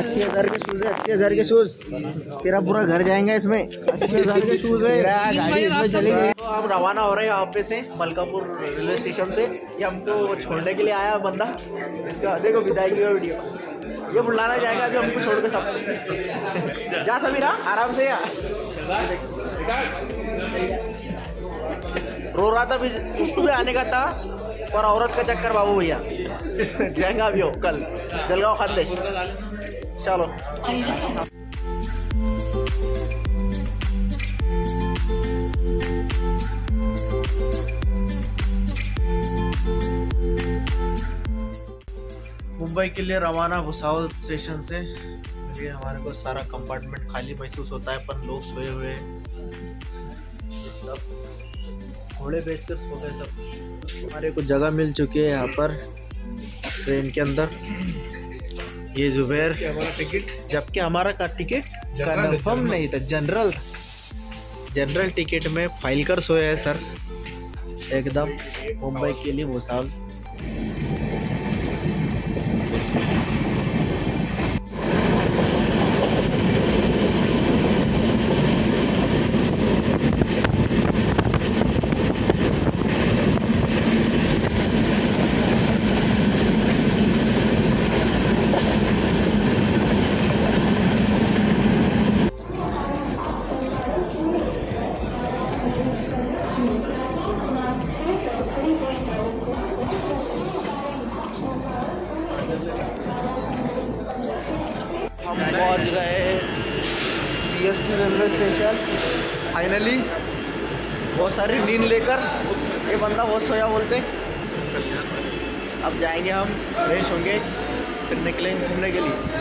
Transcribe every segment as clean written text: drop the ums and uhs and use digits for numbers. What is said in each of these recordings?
80,000 के शूज है, 80,000 के शूज। तेरा पूरा घर जाएंगे इसमें। 80,000 के शूज है, गाड़ी इसमें चलेगी। तो हम रवाना हो रहे हैं यहाँ पे से, मलकापुर रेलवे स्टेशन से। ये हमको छोड़ने के लिए आया बंदा। इसका देखो विदाई की वीडियो, ये बुलाना जाएगा अभी हमको छोड़ के सब। जा समीरा आराम से। रो रहा था भी, उसको भी आने का था पर औरत का चक्कर बाबू भैया। जाएंगा अभी हो कल जलगांव खानदेश। चलो मुंबई के लिए रवाना भुसावल स्टेशन से। ये हमारे को सारा कंपार्टमेंट खाली महसूस होता है, पर लोग सोए हुए हैं। घोड़े बेचकर सो गए सब। हमारे को जगह मिल चुकी है यहाँ पर ट्रेन के अंदर। ये जुबैर हमारा टिकट, जबकि हमारा का टिकट कन्फर्म नहीं था, जनरल था। जनरल टिकट में फाइल कर सोए है सर एकदम मुंबई के लिए भुसावल। हम पहुंच गए CST रेलवे स्टेशन फाइनली। बहुत सारी नींद लेकर ये बंदा बहुत सोया बोलते। अब जाएंगे हम, फ्रेश होंगे, फिर निकलेंगे घूमने के लिए।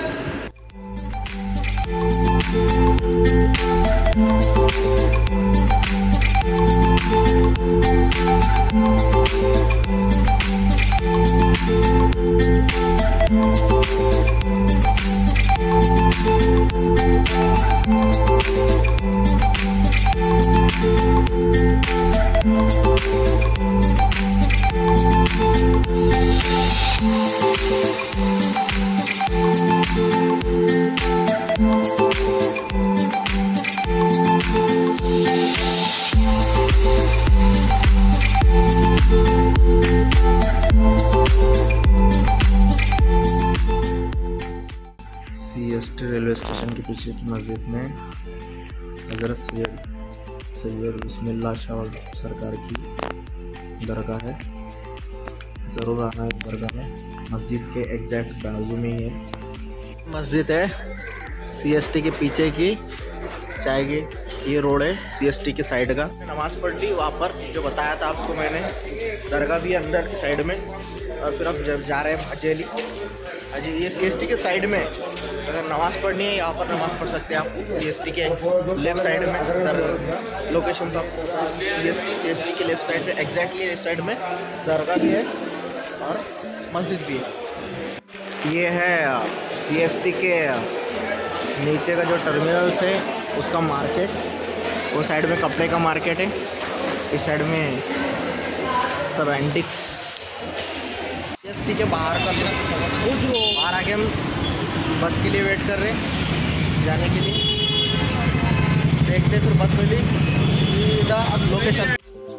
CST रेलवे स्टेशन के पीछे की मस्जिद में हज़रत सैयद बिस्मिल्लाह शाह सरकार की दरगाह है। ज़रूर आना है दरगाह में। मस्जिद के एग्जैक्ट बाजू में ही है मस्जिद है। CST के पीछे की चाय की ये रोड है CST के साइड का। नमाज़ पढ़ ली वहाँ पर, जो बताया था आपको मैंने। दरगाह भी अंदर साइड में। और फिर अब जब जा रहे हैं हजेली। ये CST के साइड में अगर नमाज़ पढ़नी है यहाँ पर नमाज़ पढ़ सकते हैं आप। CST के लेफ़्ट साइड में लोकेशन था। CST के लेफ़्ट साइड में, एग्जैक्टली लेफ़्ट साइड में दरगाह भी है और मस्जिद भी है। ये है CST के नीचे का जो टर्मिनल्स है उसका मार्केट। वो साइड में कपड़े का मार्केट है, इस साइड में सब एंटिक्स। CST के बाहर का बाहर आके हम बस के लिए वेट कर रहे हैं जाने के लिए। देखते फिर बस मिली सीधा अब location.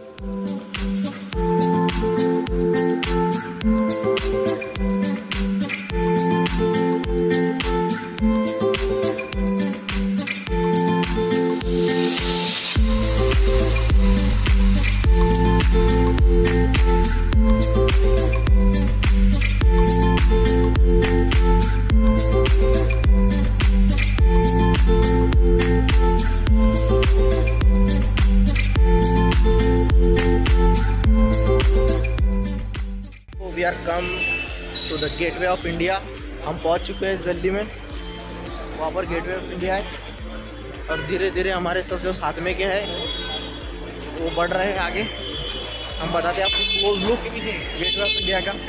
We are come to the gateway of India. हम पहुंच चुके हैं दिल्ली में। वहाँ पर गेटवे ऑफ इंडिया है और धीरे धीरे हमारे सब जो साथ में के हैं वो बढ़ रहे हैं आगे। हम बताते हैं आपको close look gateway of India का।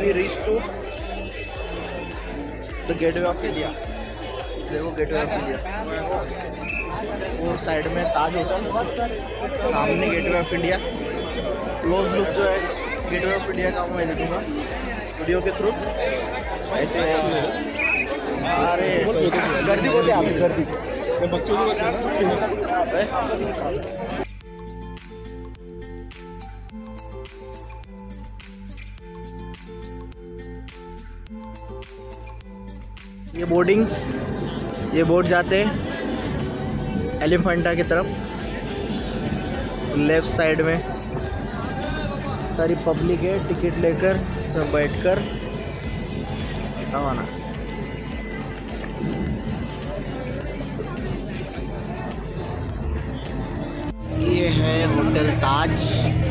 We reach to the gateway of India. देखो गेटवे ऑफ इंडिया, वो साइड में ताज होटल, सामने gateway of India. Close look जो है गेटवे ऑफ इंडिया का मैं दे दूँगा वीडियो के थ्रू। ऐसे अरे गर्दी बोलते आप, गर्दी ये बोर्डिंग्स, ये बोट जाते एलिफेंटा की तरफ। लेफ्ट साइड में सारी पब्लिक है, टिकट लेकर सब बैठकर आना। ये है होटल ताज,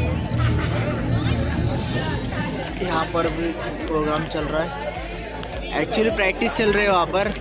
यहाँ पर भी प्रोग्राम चल रहा है, एक्चुअली प्रैक्टिस चल रही है वहाँ पर।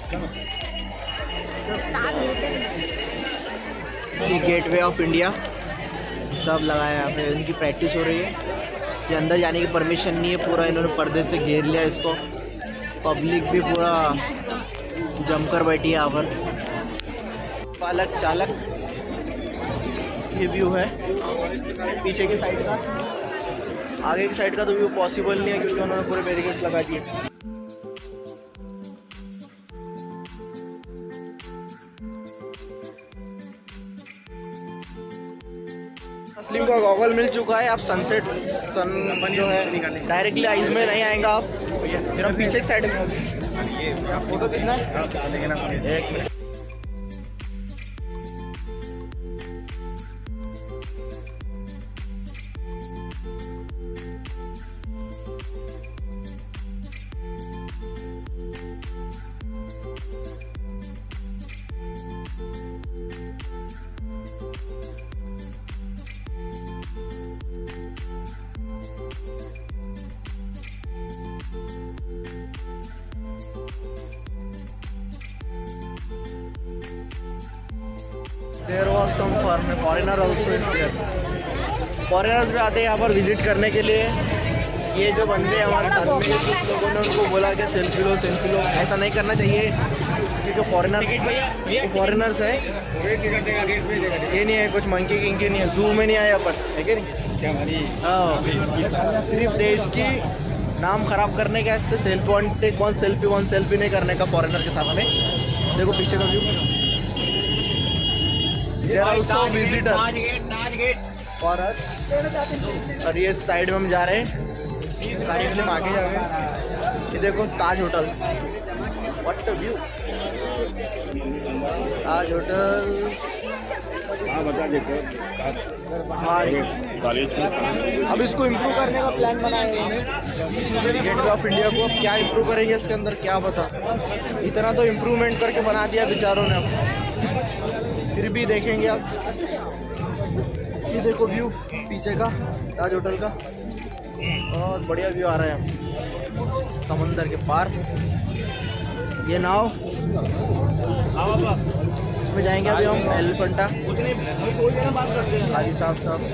ये गेटवे ऑफ इंडिया सब लगाया यहाँ पे, इनकी प्रैक्टिस हो रही है। ये अंदर जाने की परमिशन नहीं है, पूरा इन्होंने पर्दे से घेर लिया इसको। पब्लिक भी पूरा जमकर बैठी है यहाँ पर। पालक चालक, ये व्यू है पीछे की साइड का। आगे की साइड का तो व्यू पॉसिबल नहीं है क्योंकि उन्होंने पूरे बैरिकेड्स लगा दिए। तस्लीम का गॉगल मिल चुका है। आप सनसेट सन जो है डायरेक्टली आइज में नहीं आएगा। आप मेरा पीछे की साइड में फोटो खींचना है। There was some foreigner also in there. Foreigners भी आते हैं यहाँ पर विजिट करने के लिए। ये जो बंदे हमारे साथ में, कुछ लोगों ने उनको बोला कि सेल्फी लो सेल्फी लो। ऐसा नहीं करना चाहिए क्योंकि फॉरेनर्स है, ये नहीं है कुछ मंकी किंकी नहीं है। जू में नहीं आए अपन, है कि नहीं? हाँ, सिर्फ देश की नाम खराब करने के वास्ते सेल्फी वन सेल्फी नहीं करने का फॉरेनर के साथ में। देखो पीछे का view. There are also visitors for us। और ये साइड में हम जा रहे हैं, तारीफ में आगे जाएंगे। ये देखो Taj hotel, what a view. Taj hotel, अब इसको इम्प्रूव करने का प्लान बनाया है गेटवे ऑफ इंडिया को। अब क्या इम्प्रूव करेंगे इसके अंदर क्या पता। इतना तो इम्प्रूवमेंट करके बना दिया बेचारों ने, फिर भी देखेंगे आप। ये देखो व्यू पीछे का ताज होटल का, बहुत बढ़िया व्यू आ रहा है समंदर के पार। ये नाव, इसमें जाएंगे अभी हम एलिफेंटा। हाजी साहब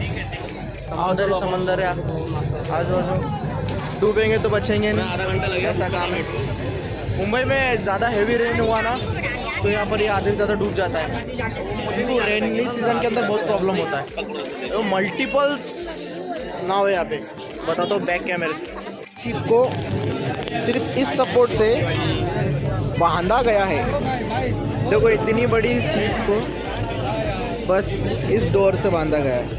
समंदर है, आज डूबेंगे तो बचेंगे नहीं, ऐसा काम है। मुंबई में ज़्यादा हैवी रेन हुआ ना तो यहाँ पर ये आधे से ज़्यादा डूब जाता है। क्योंकि रेनी सीज़न के अंदर बहुत प्रॉब्लम होता है। तो मल्टीपल्स नाव है यहाँ पे, बता दो बैक कैमरे। शिप को सिर्फ इस सपोर्ट से बांधा गया है। देखो इतनी बड़ी शिप को बस इस डोर से बांधा गया है।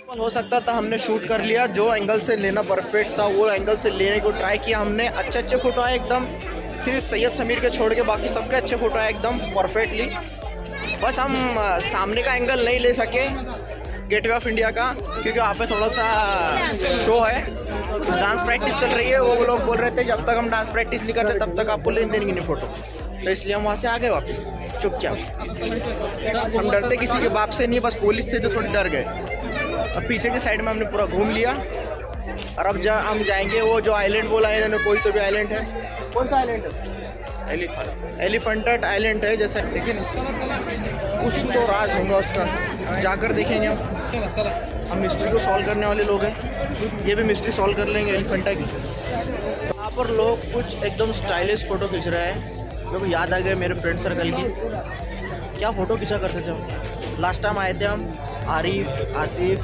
हो सकता था हमने शूट कर लिया, जो एंगल से लेना परफेक्ट था वो एंगल से लेने को ट्राई किया हमने। अच्छे अच्छे फ़ोटो आए एकदम, सिर्फ सैयद समीर के छोड़ के बाकी सबके अच्छे फ़ोटो आए एकदम परफेक्टली। बस हम सामने का एंगल नहीं ले सके गेटवे ऑफ इंडिया का, क्योंकि वहाँ पे थोड़ा सा शो है, डांस प्रैक्टिस चल रही है। वो लोग बोल रहे थे जब तक हम डांस प्रैक्टिस नहीं करते तब तक आपको लेन देंगे नहीं फ़ोटो, तो इसलिए हम वहाँ से आ गए वापस चुपचाप। हम डरते किसी के बाप से नहीं, बस पुलिस थे तो थोड़ी डर गए। अब पीछे की साइड में हमने पूरा घूम लिया और अब हम जाएंगे वो जो आइलैंड बोला है इन्होंने, कोई तो भी आइलैंड है। कौन सा आइलैंड है? एलिफेंटेड आइलैंड है जैसा, लेकिन कुछ तो राज होगा उसका, जाकर देखेंगे हम मिस्ट्री को सॉल्व करने वाले लोग हैं, ये भी मिस्ट्री सॉल्व कर लेंगे एलिफेंटा की। यहाँ पर लोग कुछ एकदम स्टाइलिश फ़ोटो खींच रहे हैं, मेरे को याद आ गए मेरे फ्रेंड सर्कल की, क्या फ़ोटो खींचा करते थे हम। लास्ट टाइम आए थे हम, आरिफ, आसिफ,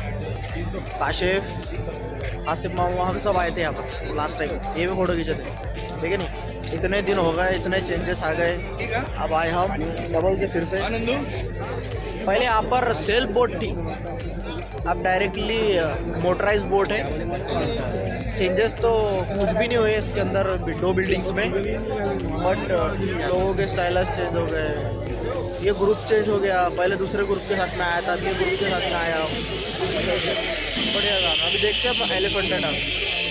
काशिफ, आसिफ मामू, हम सब आए थे यहाँ पर लास्ट टाइम, ये भी फ़ोटो खींचे थे, ठीक है नहीं। इतने दिन हो गए, इतने चेंजेस आ गए, अब आए हम डबल के फिर से। पहले यहाँ पर सेल बोट थी, अब डायरेक्टली मोटराइज बोट है। चेंजेस तो कुछ भी नहीं हुए इसके अंदर 2 बिल्डिंग्स में, बट लोगों के स्टाइल्स चेंज हो गए। ये ग्रुप चेंज हो गया, पहले दूसरे ग्रुप के साथ में आया था, ये ग्रुप के साथ में आया। बढ़िया गाना, अभी देखते हैं एलिफेंटा डांस।